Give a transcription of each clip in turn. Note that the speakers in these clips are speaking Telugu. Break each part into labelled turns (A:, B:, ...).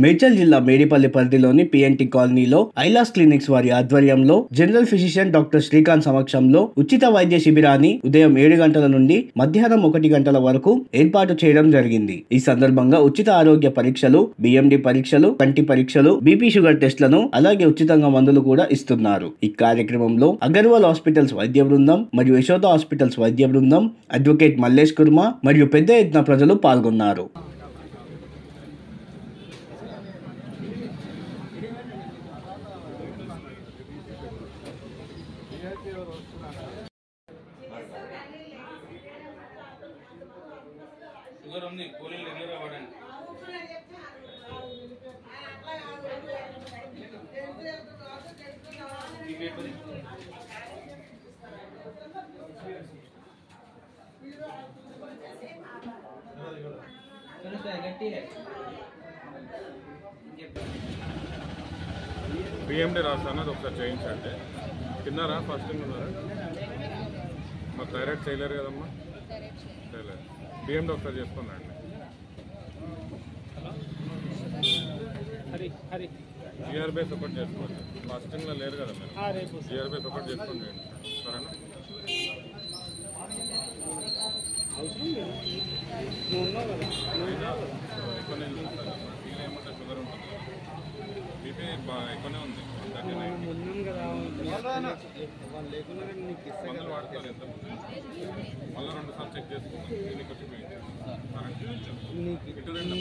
A: మేడ్చల్ జిల్లా మేడిపల్లి పరిధిలోని పిఎన్టీ కాలనీలో ఐలాస్ క్లినిక్స్ వారి ఆధ్వర్యంలో జనరల్ ఫిజిషియన్ డాక్టర్ శ్రీకాంత్ సమక్షంలో ఉచిత వైద్య శిబిరాన్ని ఉదయం 7 గంటల నుండి మధ్యాహ్నం 1 గంటల వరకు ఏర్పాటు చేయడం జరిగింది. ఈ సందర్భంగా ఉచిత ఆరోగ్య పరీక్షలు, బిఎండి పరీక్షలు, కంటి పరీక్షలు, బీపీ షుగర్ టెస్ట్లను అలాగే ఉచితంగా మందులు కూడా ఇస్తున్నారు. ఈ కార్యక్రమంలో అగర్వాల్ హాస్పిటల్స్ వైద్య బృందం మరియు యశోద హాస్పిటల్స్ వైద్య బృందం, అడ్వకేట్ మల్లేష్ కుర్మ మరియు పెద్ద ఎత్తున ప్రజలు పాల్గొన్నారు.
B: షుగర్ ఉంది, గోళీలు రెగ్యులర్గా వాడండి.
C: బిఎండి రాస్తాను, అది ఒకసారి చేయించండి. తిన్నారా? ఫాస్టింగ్ ఉన్నారా? మాకు థైరాయిడ్ చేయలేరు కదమ్మా, చేయలేరు. బిఎండి ఒకసారి చేసుకున్నాండి. జిఆర్బేస్ ఒకటి చేసుకోండి. ఫాస్టింగ్లో లేరు కదా మీరు, జిఆర్బేస్ ఒకటి చేసుకోండి. సరేనా? ఎక్కువనే ఏమంటే షుగర్ ఉంటుంది, బీపీ బాగా ఎక్కువనే ఉంది. మందులు వాడుకోవాలి. ఎంత మళ్ళీ 2 సార్లు చెక్ చేసుకుంటాం. దీనికి వచ్చి ఇటు రెండు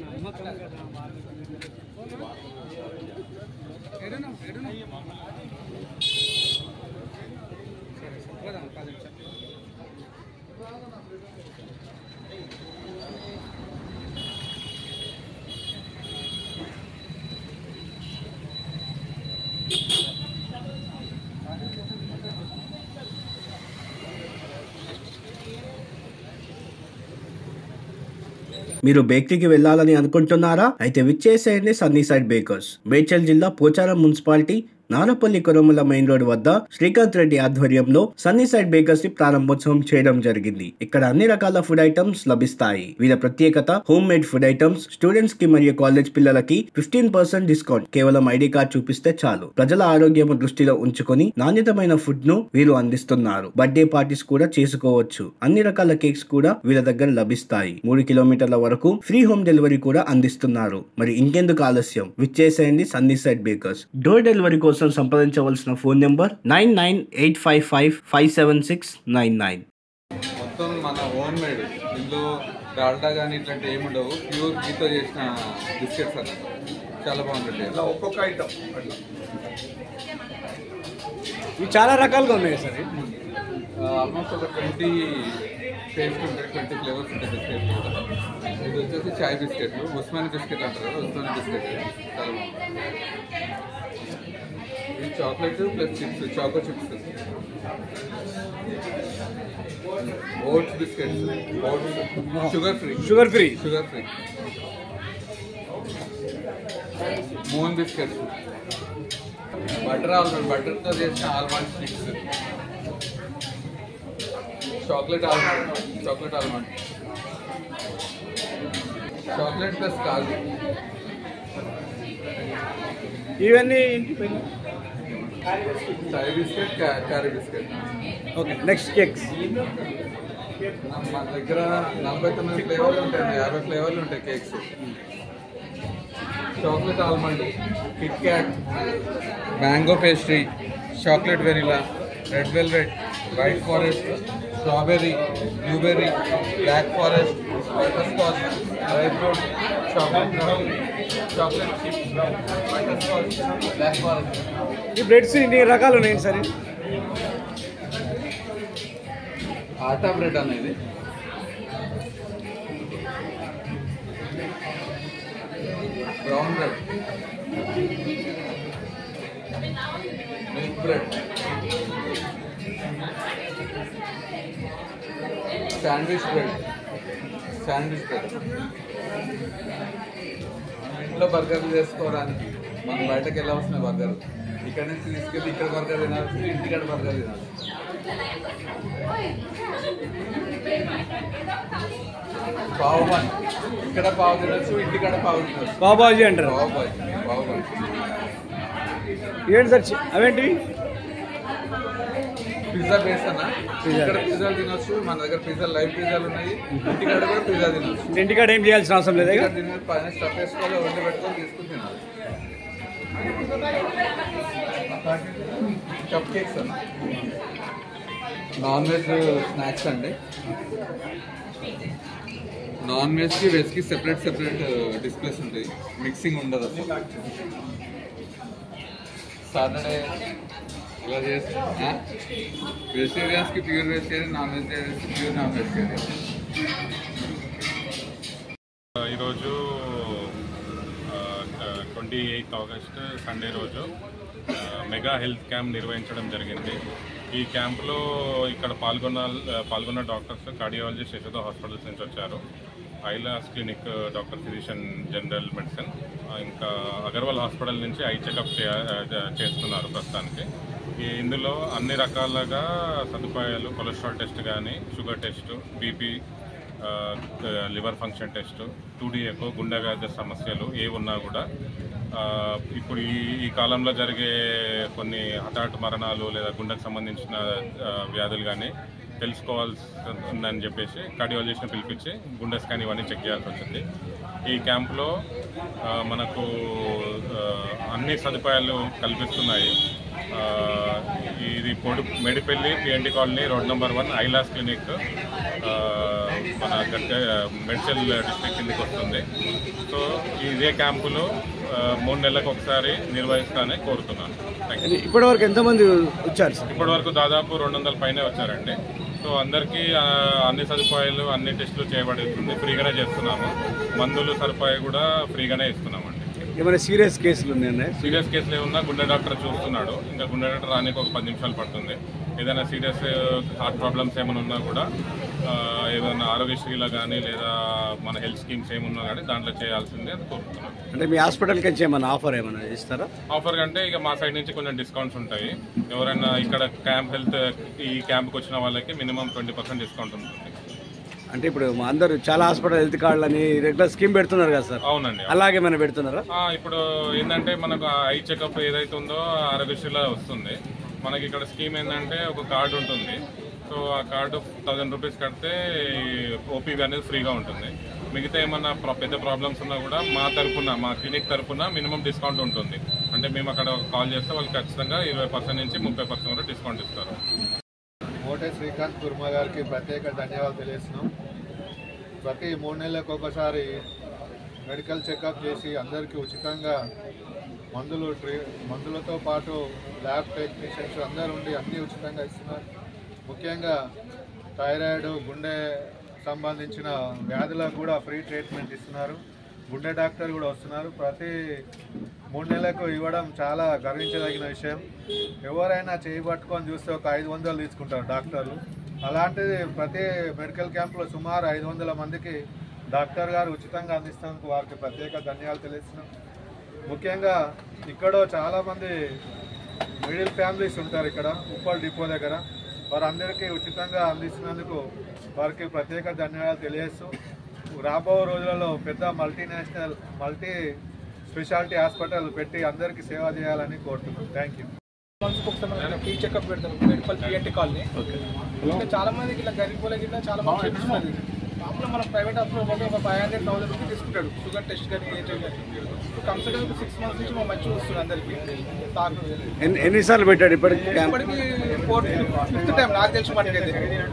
A: మీరు బేకరీకి వెళ్లాలని అనుకుంటున్నారా? అయితే విచ్చేసేయండి సన్నీ సైడ్ బేకర్స్. మేడ్చల్ జిల్లా Pocharam municipality Narapalli Koramula main road వద్ద శ్రీకాంత్ రెడ్డి ఆధ్వర్యంలో సన్నీ సైడ్ బేకర్స్ ని ప్రారంభోత్సవం చేయడం జరిగింది. ఇక్కడ అన్ని రకాల ఫుడ్ ఐటమ్స్ లభిస్తాయి. వీళ్ళ ప్రత్యేకత home made food items. Students కి మరియు కాలేజ్ పిల్లలకి 15% డిస్కౌంట్. కేవలం ఐడి కార్డ్ చూపిస్తే చాలు. ప్రజల ఆరోగ్యం దృష్టిలో ఉంచుకొని నాణ్యతమైన ఫుడ్ ను వీరు అందిస్తున్నారు. బర్త్డే పార్టీస్ కూడా చేసుకోవచ్చు. అన్ని రకాల కేక్స్ కూడా వీళ్ళ దగ్గర లభిస్తాయి. 3 కిలోమీటర్ల వరకు ఫ్రీ హోమ్ డెలివరీ కూడా అందిస్తున్నారు. మరి ఇంకెందుకు ఆలస్యం, విచ్చేసేయండి Sunny Side Bakers. Door delivery కోసం సంప్రదించవలసిన ఫోన్ నెంబర్ 9985557699.
B: మొత్తం మన హోమ్ మేడ్, ఇందులో డాల్డా కానీ ఇట్లాంటి ఏమి ఉండవు. ప్యూర్ గీతో చేసిన బిస్కెట్స్ అన్నమాట. చాలా బాగుంటుంది. అలా ఒక్కొక్క ఐటమ్ అట్లా
A: ఇవి చాలా రకాలుగా ఉన్నాయి సార్.
B: ఆల్మోస్ట్ ఒక 20 టేస్ట్ ఉంటాయి, 20 ఫ్లేవర్స్ ఉంటాయి బిస్కెట్లు కూడా. ఇది వచ్చేసి చాయ్ బిస్కెట్లు, ఉస్మాని బిస్కెట్ అంటారు కదా, ఉస్మాని బిస్కెట్ చాలా బాగుంటుంది. ఇది chocolate plus chips, choco chips, oats biscuits, oats sugar free moon biscuits, బటర్తో చేసిన almond sticks, chocolate almond chocolate plus కాజు.
A: ఇవన్నీ
B: చాయ్ biscuit, carry biscuit.
A: Okay, next cakes.
B: మన దగ్గర 49 ఫ్లేవర్లు ఉంటాయి, 50 ఫ్లేవర్లు ఉంటాయి cakes. Chocolate almond, Kit Kat, mango pastry, chocolate vanilla, red velvet, white forest, strawberry, blueberry, black forest, butterscotch, dry fruit, chocolate chips, butterscotch, black forest.
A: ఈ బ్రెడ్స్ ఇన్ని రకాలు ఉన్నాయి సార్.
B: ఆటా బ్రెడ్ అనేది, brown bread, milk bread, sandwich bread. ఇంట్లో బర్గర్లు చేసుకోవడానికి మనం బయటకు వెళ్ళవలసిన బర్గర్, ఇక్కడ నుంచి తీసుకెళ్ళి ఇక్కడ బర్గర్ తినాల్సి, ఇంటికాడ బర్గర్ తినాలి. పావు ఇక్కడ పావు తినచ్చు, ఇంటికాడ పావు తినచ్చు.
D: పావుబాజీ అంటారు.
B: పావు
D: ఏంటి సార్ అవేంటివి?
B: పిజ్జా బేస్ అన్న. ఇక్కడ పిజ్జాలు తినొచ్చు, మన దగ్గర పిజ్జా లైవ్ పిజ్జాలు ఉన్నాయి. ఇంటికాడ కూడా పిజ్జా తినొచ్చు.
D: ఇంటికాడ ఏం చేయాల్సిన అవసరం లేదు.
B: పైన స్టఫ్ వేసుకోవాలి, వండి పెట్టుకొని తీసుకుని తినాలి. కప్ కేక్స్ అన్న, నాన్ వెజ్ స్నాక్స్ అండి. నాన్ వెజ్కి వెజ్కి సెపరేట్ డిస్ప్లేస్ ఉంటాయి, మిక్సింగ్ ఉండదు అసలు. సాటర్డే ఇలా చేస్తే వెజిటేరియన్స్కి ప్యూర్ వెజిటేరియన్, నాన్ వెజిటేరియన్స్కి ప్యూర్ నాన్ వెజిటేరియన్.
C: ఈరోజు 28 ఆగస్ట్ సండే రోజు మెగా హెల్త్ క్యాంప్ నిర్వహించడం జరిగింది. ఈ క్యాంప్లో ఇక్కడ పాల్గొన్న డాక్టర్స్ కార్డియాలజిస్ట్ యశోద హాస్పిటల్స్ నుంచి వచ్చారు. ఐలాస్ clinic doctor physician general medicine, ఇంకా అగర్వాల్ హాస్పిటల్ నుంచి ఐ చెకప్ చేస్తున్నారు ప్రస్తుతానికి. ఇందులో అన్ని రకాలుగా సదుపాయాలు, కొలెస్ట్రాల్ టెస్ట్ కానీ, sugar test, BP, liver function test, 2D echo, గుండె వ్యాధి సమస్యలు ఏ ఉన్నా కూడా ఇప్పుడు ఈ కాలంలో జరిగే కొన్ని హఠాత్ మరణాలు లేదా గుండెకు సంబంధించిన వ్యాధులు కానీ తెలుసుకోవాల్సి ఉందని చెప్పేసి కార్డియాలజిస్ట్ని పిలిపించి గుండె స్కాన్ ఇవన్నీ చెక్ చేయాల్సి వచ్చింది. ఈ క్యాంప్లో మనకు అన్ని సదుపాయాలు కల్పిస్తున్నాయి. ఇది Medipally PNT colony road number 1 ఐలాస్ క్లినిక్ మన మెడ్చల్ డిస్ట్రిక్ట్ కిందకి వస్తుంది. సో ఇదే క్యాంపులో 3 నెలలకు ఒకసారి నిర్వహిస్తానని కోరుతున్నాను.
D: ఇప్పటివరకు ఎంతమంది వచ్చారు సార్?
C: ఇప్పటివరకు దాదాపు 200 పైనే వచ్చారండి. సో అందరికీ అన్ని సదుపాయాలు, అన్ని టెస్టులు చేయబడుతుంది. ఫ్రీగానే చేస్తున్నాము. మందులు సదుపాయం కూడా ఫ్రీగానే ఇస్తున్నామండి.
D: ఏమైనా సీరియస్ కేసులు ఉన్నాయండి?
C: సీరియస్ కేసులు ఏమన్నా గుండె డాక్టర్ చూస్తున్నాడు. ఇంకా గుండె డాక్టర్ రానికి ఒక 10 నిమిషాలు పడుతుంది. ఏదైనా సీరియస్ హార్ట్ ప్రాబ్లమ్స్ ఏమైనా ఉన్నా కూడా ఏదైనా ఆరోగ్యశ్రీలో కానీ లేదా మన హెల్త్ స్కీమ్స్ ఏమున్నా కానీ దాంట్లో చేయాల్సిందే అని కోరుతున్నాను.
D: అంటే మీ హాస్పిటల్కి వచ్చి ఏమైనా ఆఫర్ ఏమైనా ఇస్తారా?
C: ఆఫర్ కంటే ఇక మా సైడ్ నుంచి కొంచెం డిస్కౌంట్స్ ఉంటాయి. ఎవరైనా ఇక్కడ ఈ క్యాంప్కి వచ్చిన వాళ్ళకి మినిమం 20% డిస్కౌంట్ ఉంటుంది.
D: అంటే ఇప్పుడు మా అందరూ చాలా హాస్పిటల్ హెల్త్ కార్డులు అని రెగ్యులర్ స్కీమ్ పెడుతున్నారు కదా సార్?
C: అవునండి.
D: అలాగే మనం పెడుతున్నారా?
C: ఇప్పుడు ఏంటంటే మనకు ఐ చెకప్ ఏదైతే ఉందో ఆరోగ్యశ్రీలో వస్తుంది. మనకి ఇక్కడ స్కీమ్ ఏంటంటే ఒక కార్డు ఉంటుంది. సో ఆ కార్డు 1000 రూపీస్ కడితే ఓపీవీ అనేది ఫ్రీగా ఉంటుంది. మిగతా ఏమన్నా పెద్ద ప్రాబ్లమ్స్ ఉన్నా కూడా మా క్లినిక్ తరఫున మినిమం డిస్కౌంట్ ఉంటుంది. అంటే మేము అక్కడ కాల్ చేస్తే వాళ్ళు ఖచ్చితంగా 20% నుంచి 30% వరకు డిస్కౌంట్ ఇస్తారు.
E: మోటే శ్రీకాంత్ కుర్మ గారికి ప్రత్యేక ధన్యవాదాలు తెలియజేస్తున్నాం. ప్రతి 3 నెలలకు ఒకసారి మెడికల్ చెకప్ చేసి అందరికీ ఉచితంగా మందులతో పాటు ల్యాబ్ టెక్నీషియన్స్ అందరూ ఉండి అన్నీ ఉచితంగా ఇస్తున్నారు. ముఖ్యంగా థైరాయిడ్, గుండె సంబంధించిన వ్యాధులకు కూడా ఫ్రీ ట్రీట్మెంట్ ఇస్తున్నారు. గుండె డాక్టర్ కూడా వస్తున్నారు. ప్రతి 3 నెలలకు ఇవ్వడం చాలా గర్వించదగిన విషయం. ఎవరైనా చేయి పట్టుకొని చూస్తే ఒక 500 తీసుకుంటారు డాక్టర్లు. అలాంటిది ప్రతి మెడికల్ క్యాంప్లో సుమారు 500 మందికి డాక్టర్ గారు ఉచితంగా అందిస్తున్నందుకు వారికి ప్రత్యేక ధన్యవాదాలు తెలియజేస్తున్నాం. ముఖ్యంగా ఇక్కడ చాలామంది మిడిల్ ఫ్యామిలీస్ ఉంటారు ఇక్కడ ఉప్పల్ డిపో దగ్గర. వారందరికీ ఉచితంగా అందిస్తున్నందుకు వారికి ప్రత్యేక ధన్యవాదాలు తెలియజేస్తూ రాబో రోజులలో పెద్ద మల్టీ స్పెషాలిటీ హాస్పిటల్ పెట్టి అందరికీ సేవ చేయాలని కోరుతున్నాం. Thank you.
F: ఫ్రీ చెకప్ పెడతారు మెడికల్ పిఎన్టీ కాలనీ. ఇంకా చాలా మందికి ఇలా గరీబ్ వాళ్ళకి ఇట్లా చాలా మంది చెప్తున్నది. మామూలుగా మనం ప్రైవేట్ హాస్పిటల్ పోతే ఒక 500,000 రూపీస్ తీసుకుంటాడు షుగర్ టెస్ట్ కానీ ఏజెంట్ కానీ. కంప్లీట్గా 6 మంత్స్ నుంచి మా మంచిగా వస్తుంది అందరికీ.
D: ఎన్నిసార్లు పెట్టాడు ఇప్పటికి?
F: 5th టైం నాకు తెలిసి మటుకైతే.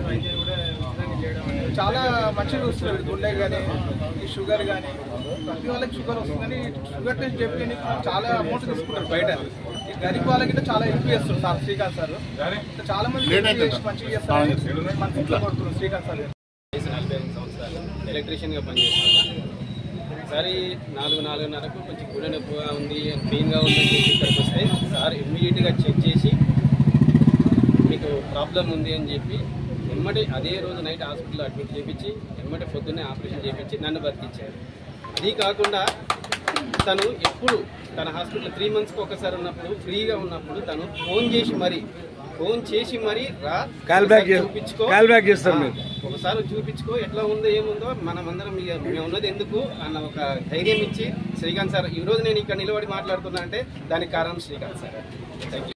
F: చాలా మంచిగా వస్తుంది. గుండె కానీ ఈ షుగర్ కానీ ప్రతి వాళ్ళకి షుగర్ వస్తుందని షుగర్ టెస్ట్ చెప్పి చాలా అమౌంట్ తీసుకుంటారు బయట. ఈ గరీబ్ వాళ్ళకి చాలా హెల్ప్ చేస్తారు సార్ శ్రీకాంత్ సార్. చాలా మంది మంచిగా చేస్తారు. మంచిగా కొడుతున్నారు శ్రీకాంత్ సార్.
G: 45 సంవత్సరాలు ఎలక్ట్రీషియన్గా పనిచేస్తాను. ఒకసారి 4:30కు కొంచెం గుండె నొప్పిగా ఉంది, పెయిన్గా ఉందని చెప్పి ఇక్కడికి వస్తే సార్ ఇమ్మీడియట్గా చెక్ చేసి మీకు ప్రాబ్లం ఉంది అని చెప్పి ఎమ్మటే అదే రోజు నైట్ హాస్పిటల్లో అడ్మిట్ చేయించి ఎమ్మటే పొద్దున్నే ఆపరేషన్ చేయించి నన్ను బతికించారు. అది కాకుండా తను ఎప్పుడు తన హాస్పిటల్ 3 monthsకి ఒకసారి ఉన్నప్పుడు ఫ్రీగా ఉన్నప్పుడు తను ఫోన్ చేసి మరీ రా
D: కాల్ బ్యాక్ చేస్తారు మీరు
G: ఒకసారి చూపించుకో ఎట్లా ఉందో ఏముందో మనమందరం మేము ఉన్నది ఎందుకు అన్న ఒక ధైర్యం ఇచ్చి శ్రీకాంత్ సార్ ఈ రోజు నేను ఇక్కడ నిలబడి మాట్లాడుతున్నా అంటే దానికి కారణం శ్రీకాంత్ సార్. Thank you.